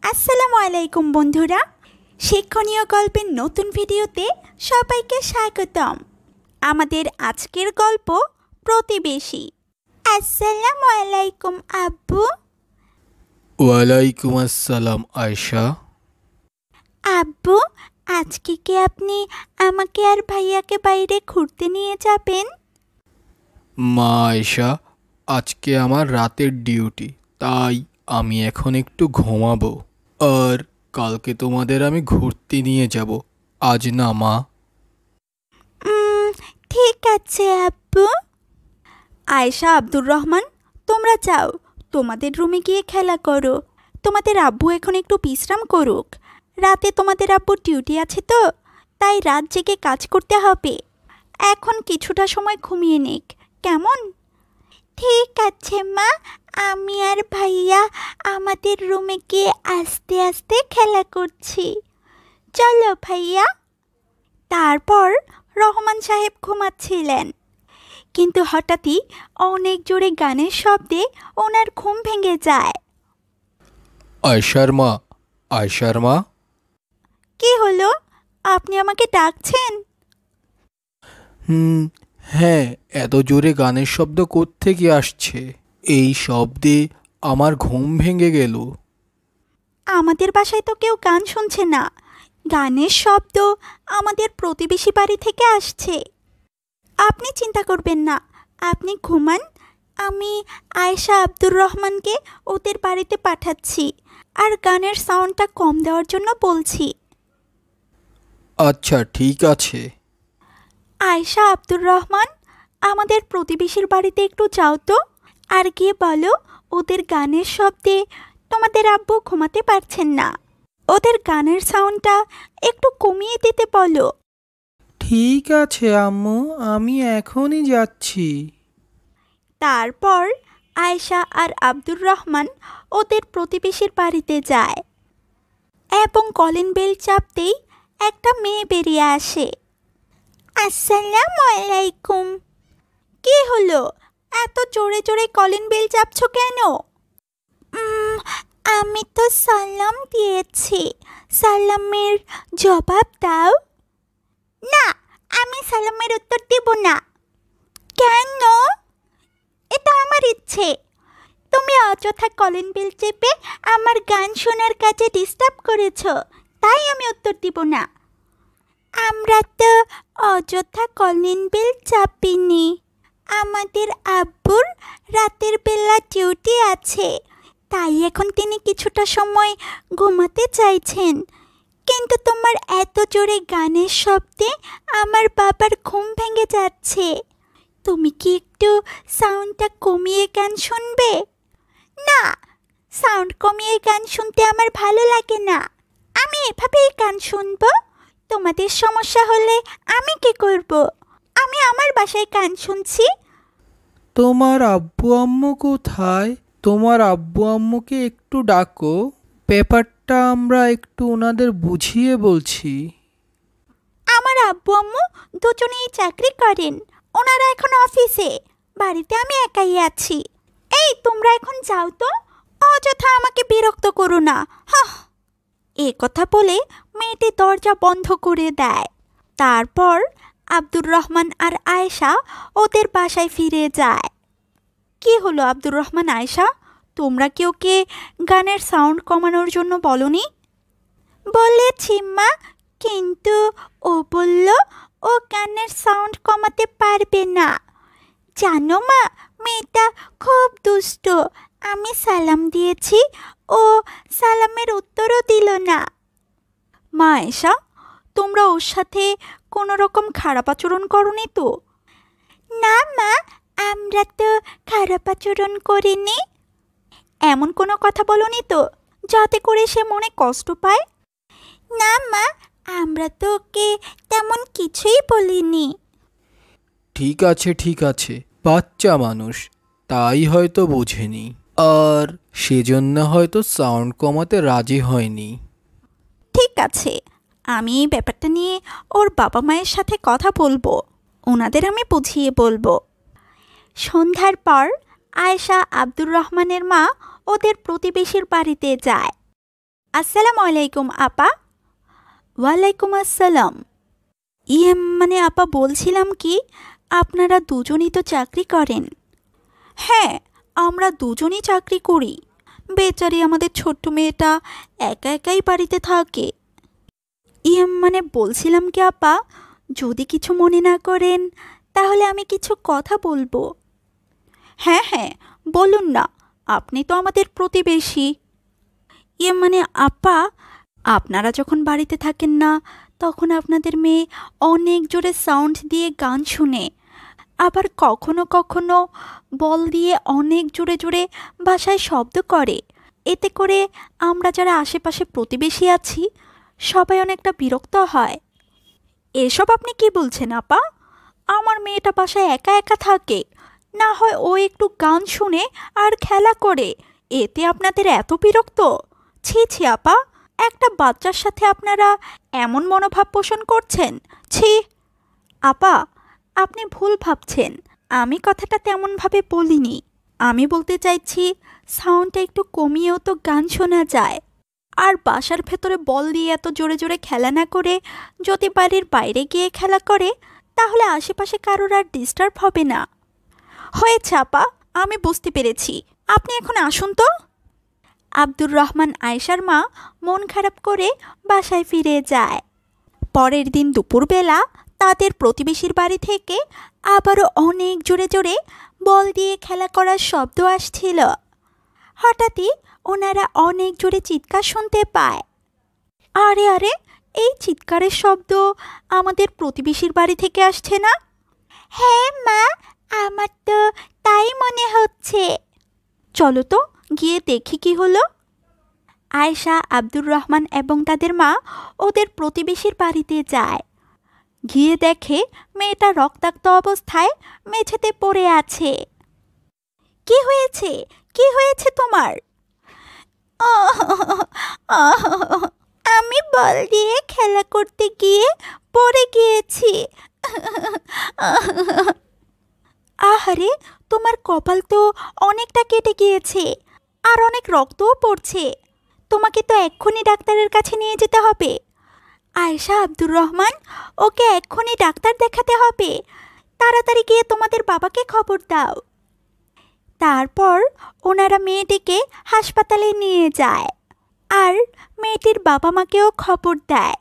আসসালামু আলাইকুম বন্ধুরা, শিক্ষণীয় গল্পের নতুন ভিডিওতে সবাইকে স্বাগতম। আমাদের আজকের গল্প প্রতিবেশী। আসসালামু আলাইকুম আব্বু। ওয়ালাইকুম আসসালাম আয়েশা। আব্বু, আজকে কি আপনি আমাকে আর ভাইয়াকে বাইরে ঘুরতে নিয়ে যাবেন? মা আয়েশা, আজকে আমার রাতের ডিউটি, তাই আমি এখন একটু ঘুমাবো। আর কালকে তোমাদের আমি ঘুরতে নিয়ে যাব, আজ না মা। ঠিক আছে আব্বু। আয়েশা, আব্দুর রহমান, তোমরা যাও, তোমাদের রুমে গিয়ে খেলা করো। তোমাদের আব্বু এখন একটু বিশ্রাম করুক। রাতে তোমাদের আব্বুর ডিউটি আছে তো, তাই রাত জেগে কাজ করতে হবে। এখন কিছুটা সময় ঘুমিয়ে নিক, কেমন? ঠিক আছে মা, আমি আর ভাইয়া আমাদের রুমে গিয়ে আস্তে আস্তে খেলা করছি। চলো ভাইয়া। তারপর রহমান সাহেব ঘুমাচ্ছিলেন, কিন্তু হঠাৎই অনেক জোরে গানের শব্দে ওনার ঘুম ভেঙে যায়। আয়েশার মা, আয়েশার মা। কি হলো? আপনি আমাকে ডাকছেন? হ্যাঁ, এত জোরে গানের শব্দ কোত্থেকে আসছে? এই শব্দে আমার ঘুম ভেঙে গেল। আমাদের বাসায় তো কেউ গান শুনছে না, গানের শব্দ আমাদের প্রতিবেশী বাড়ি থেকে আসছে। আপনি চিন্তা করবেন না, আপনি ঘুমান। আমি আয়েশা আব্দুর রহমানকে ওদের বাড়িতে পাঠাচ্ছি, আর গানের সাউন্ডটা কম দেওয়ার জন্য বলছি। আচ্ছা ঠিক আছে। আয়েশা, আব্দুর রহমান, আমাদের প্রতিবেশীর বাড়িতে একটু যাও তো, আর গিয়ে বলো ওদের গানের শব্দে তোমাদের আব্বু ঘুমাতে পারছেন না। ওদের গানের সাউন্ডটা একটু কমিয়ে দিতে বলো। ঠিক আছে আম্মু, আমি এখনই যাচ্ছি। তারপর আয়েশা আর আব্দুর রহমান ওদের প্রতিবেশীর বাড়িতে যায়, এবং কলিং বেল চাপতেই একটা মেয়ে বেরিয়ে আসে। আসসালামু আলাইকুম। কি হলো, এত জোরে জোরে কলিং বেল চাপছো কেন? আমি তো সালাম দিয়েছি, সালামের জবাব দাও। না, আমি সালামের উত্তর দেব না। কেন? এটা আমার ইচ্ছে। তুমি অযথা কলিং বেল চেপে আমার গান শোনার কাজে ডিস্টার্ব করেছো, তাই আমি উত্তর দিব না। আমরা তো অযথা কলিং বেল চাপিনি, আমাদের আব্বুর রাতের বেলা ডিউটি আছে, তাই এখন তিনি কিছুটা সময় ঘুমাতে চাইছেন। কিন্তু তোমার এত জোরে গানের শব্দে আমার বাবার ঘুম ভেঙে যাচ্ছে। তুমি কি একটু সাউন্ডটা কমিয়ে গান শুনবে? না, সাউন্ড কমিয়ে গান শুনতে আমার ভালো লাগে না। আমি এভাবেই গান শুনবো। তোমাদের সমস্যা হলে আমি কি করব? আমি আমার বাসায় গান শুনছি। তোমার আব্বু আম্মু কোথায়? তোমার আব্বু আম্মুকে একটু ডাকো, ব্যাপারটা আমরা একটু ওনাদের বুঝিয়ে বলছি। আমার আব্বু আম্মু দুজনেই চাকরি করেন, ওনারা এখন অফিসে, বাড়িতে আমি একাই আছি। এই তোমরা এখন যাও তো, অযথা আমাকে বিরক্ত করো না। হাহ। এ কথা বলে মেয়েটি দরজা বন্ধ করে দেয়। তারপর আব্দুর রহমান আর আয়েশা ওদের বাসায় ফিরে যায়। কি হলো আব্দুর রহমান, আয়েশা, তোমরা কি ওকে গানের সাউন্ড কমানোর জন্য বলনি? বলেছি মা, কিন্তু ও বলল ও গানের সাউন্ড কমাতে পারবে না। জানো মা, মেয়েটা খুব দুষ্ট। আমি সালাম দিয়েছি, ও সালামের উত্তরও দিল না। মা আয়েশা, তোমরা ওর সাথে কোনো রকম খারাপ আচরণ করনি তো? না মা, আমরা তো খারাপ আচরণ করিনি। এমন কোনো কথা বলনি তো যাতে করে সে মনে কষ্ট পায়? না মা, আমরা তো ওকে তেমন কিছুই বলিনি। ঠিক আছে ঠিক আছে, বাচ্চা মানুষ, তাই হয়তো বোঝেনি, আর সেজন্য হয়তো সাউন্ড কমাতে রাজি হয়নি। ঠিক আছে, আমি এই ব্যাপারটা নিয়ে ওর বাবা মায়ের সাথে কথা বলবো, ওনাদের আমি বুঝিয়ে বলবো। সন্ধ্যার পর আয়েশা আব্দুর রহমানের মা ওদের প্রতিবেশীর বাড়িতে যায়। আসসালামু আলাইকুম আপা। ওয়ালাইকুম আসসালাম। মানে আপা, বলছিলাম কি, আপনারা দুজনই তো চাকরি করেন। হ্যাঁ, আমরা দুজনই চাকরি করি। বেচারি আমাদের ছোট্ট মেয়েটা একা একাই বাড়িতে থাকে। মানে বলছিলাম কি আপা, যদি কিছু মনে না করেন তাহলে আমি কিছু কথা বলবো। হ্যাঁ হ্যাঁ, বলুন না, আপনি তো আমাদের প্রতিবেশী। মানে আপা, আপনারা যখন বাড়িতে থাকেন না, তখন আপনাদের মেয়ে অনেক জোরে সাউন্ড দিয়ে গান শুনে, আবার কখনো কখনো বল দিয়ে অনেক জোরে জোরে বাসায় শব্দ করে। এতে করে আমরা যারা আশেপাশে প্রতিবেশী আছি সবাই অনেকটা বিরক্ত হয়। এসব আপনি কি বলছেন আপা? আমার মেয়েটা বাসায় একা একা থাকে, না হয় ও একটু গান শুনে আর খেলা করে, এতে আপনাদের এত বিরক্ত? ছি ছি আপা, একটা বাচ্চার সাথে আপনারা এমন মনোভাব পোষণ করছেন, ছি। আপা, আপনি ভুল ভাবছেন, আমি কথাটা তেমনভাবে বলিনি। আমি বলতে চাইছি, সাউন্ডটা একটু কমিয়েও তো গান শোনা যায়। আর বাসার ভেতরে বল দিয়ে এত জোরে জোরে খেলা না করে যদি বাড়ির বাইরে গিয়ে খেলা করে, তাহলে আশেপাশে কারোর আর ডিস্টার্ব হবে না। হয়েছে আপা, আমি বুঝতে পেরেছি, আপনি এখন আসুন তো। আব্দুর রহমান আয়েশার মা মন খারাপ করে বাসায় ফিরে যায়। পরের দিন দুপুরবেলা তাদের প্রতিবেশীর বাড়ি থেকে আবারও অনেক জোরে জোরে বল দিয়ে খেলা করার শব্দ আসছিল। হঠাৎই ওনারা অনেক জোরে চিৎকার শুনতে পায়। আরে আরে, এই চিৎকারের শব্দ আমাদের প্রতিবেশীর বাড়ি থেকে আসছে না? হ্যাঁ মা, আমার তো তাই মনে হচ্ছে। চলো তো গিয়ে দেখি কি হলো। আয়েশা, আব্দুর রহমান এবং তাদের মা ওদের প্রতিবেশীর বাড়িতে যায়। গিয়ে দেখে মেয়েটা রক্তাক্ত অবস্থায় মেঝেতে পড়ে আছে। কি হয়েছে, কি হয়েছে তোমার? আমি বল দিয়ে খেলা করতে গিয়ে পড়ে গিয়েছি। আহারে, তোমার কপাল তো অনেকটা কেটে গিয়েছে, আর অনেক রক্তও পড়ছে। তোমাকে তো এক্ষুনি ডাক্তারের কাছে নিয়ে যেতে হবে। আয়েশা, আব্দুর রহমান, ওকে এক্ষুনি ডাক্তার দেখাতে হবে। তাড়াতাড়ি গিয়ে তোমাদের বাবাকে খবর দাও। তারপর ওনারা মেয়েটিকে হাসপাতালে নিয়ে যায়, আর মেয়েটির বাবা মাকেও খবর দেয়।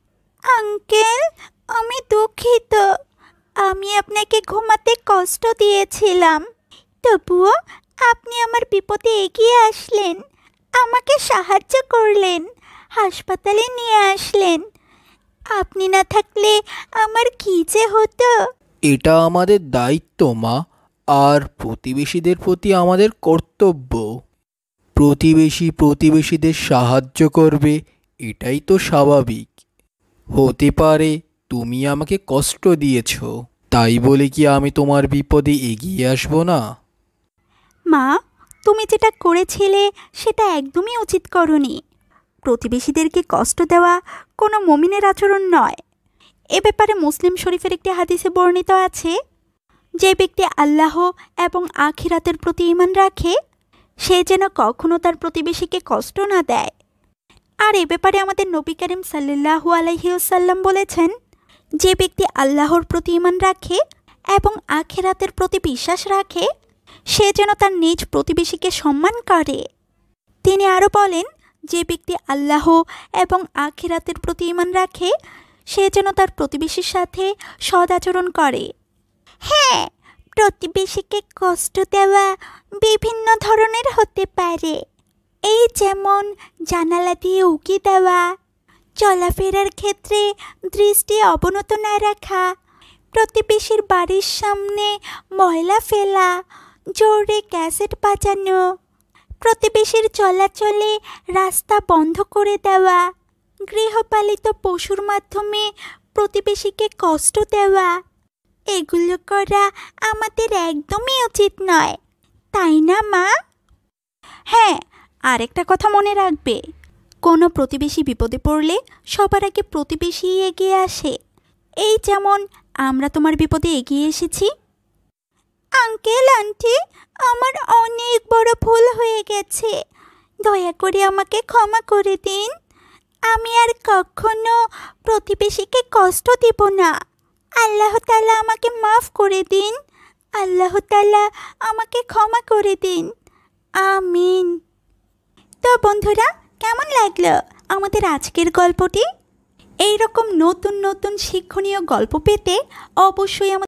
আঙ্কেল, আমি দুঃখিত, আমি আপনাকে ঘুমাতে কষ্ট দিয়েছিলাম, তবুও আপনি আমার বিপদে এগিয়ে আসলেন, আমাকে সাহায্য করলেন, হাসপাতালে নিয়ে আসলেন। আপনি না থাকলে আমার কী যে হতো। এটা আমাদের দায়িত্ব মা, আর প্রতিবেশীদের প্রতি আমাদের কর্তব্য। প্রতিবেশী প্রতিবেশীদের সাহায্য করবে, এটাই তো স্বাভাবিক। হতে পারে তুমি আমাকে কষ্ট দিয়েছ, তাই বলে কি আমি তোমার বিপদে এগিয়ে আসব না? মা, তুমি যেটা করেছিলে সেটা একদমই উচিত করনি। প্রতিবেশীদেরকে কষ্ট দেওয়া কোনো মুমিনের আচরণ নয়। এ ব্যাপারে মুসলিম শরীফের একটি হাদিসে বর্ণিত আছে, যে ব্যক্তি আল্লাহ এবং আখিরাতের প্রতি ঈমান রাখে, সে যেন কখনো তার প্রতিবেশীকে কষ্ট না দেয়। আর এ ব্যাপারে আমাদের নবী করিম সাল্লাল্লাহু আলাইহি ওয়াসাল্লাম বলেছেন, যে ব্যক্তি আল্লাহর প্রতি ঈমান রাখে এবং আখিরাতের প্রতি বিশ্বাস রাখে, সে যেন তার নিজ প্রতিবেশীকে সম্মান করে। তিনি আরও বলেন, যে ব্যক্তি আল্লাহ এবং আখিরাতের প্রতি ঈমান রাখে, সে যেন তার প্রতিবেশীর সাথে সৎ আচরণ করে। হ্যাঁ, প্রতিবেশীকে কষ্ট দেওয়া বিভিন্ন ধরনের হতে পারে। এই যেমন জানালা দিয়ে উকি দেওয়া, চলাফেরার ক্ষেত্রে দৃষ্টি অবনত না রাখা, প্রতিবেশীর বাড়ির সামনে ময়লা ফেলা, জোরে ক্যাসেট বাজানো, প্রতিবেশীর চলাচলে রাস্তা বন্ধ করে দেওয়া, গৃহপালিত পশুর মাধ্যমে প্রতিবেশীকে কষ্ট দেওয়া, এগুলো করা আমাদের একদমই উচিত নয়, তাই না মা? হ্যাঁ, আরেকটা কথা মনে রাখবে, কোনো প্রতিবেশী বিপদে পড়লে সবার আগে প্রতিবেশী এগিয়ে আসে। এই যেমন আমরা তোমার বিপদে এগিয়ে এসেছি। আঙ্কেল, আন্টি, আমার অনেক বড় ভুল হয়ে গেছে, দয়া করে আমাকে ক্ষমা করে দিন। আমি আর কখনো প্রতিবেশীকে কষ্ট দেব না। আল্লাহ তাআলা আমাকে মাফ করে দিন। আল্লাহ তাআলা আমাকে ক্ষমা করে দিন। আমিন। তো বন্ধুরা, কেমন লাগলো আমাদের আজকের গল্পটি? এই রকম নতুন নতুন শিক্ষণীয় গল্প পেতে অবশ্যই